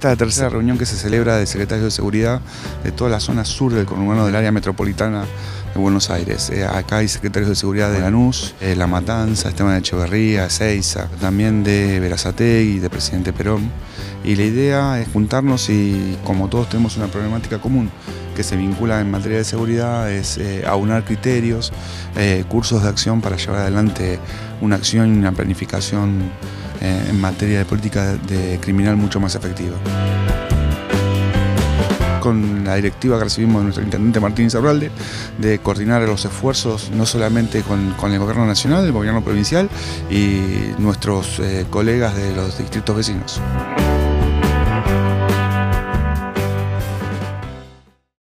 Esta es la tercera reunión que se celebra de secretarios de seguridad de toda la zona sur del conurbano del área metropolitana de Buenos Aires. Acá hay secretarios de seguridad de Lanús, La Matanza, Esteban Echeverría, Ezeiza, también de Berazategui, de Presidente Perón. Y la idea es juntarnos y, como todos tenemos una problemática común que se vincula en materia de seguridad, es aunar criterios, cursos de acción para llevar adelante una acción y una planificación en materia de política de criminal mucho más efectiva. Con la directiva que recibimos de nuestro intendente Martín Insaurralde de coordinar los esfuerzos no solamente con el gobierno nacional, el gobierno provincial y nuestros colegas de los distritos vecinos.